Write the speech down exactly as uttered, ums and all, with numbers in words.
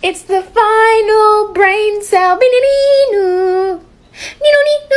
It's the final brain cell. Nino, nino, nino.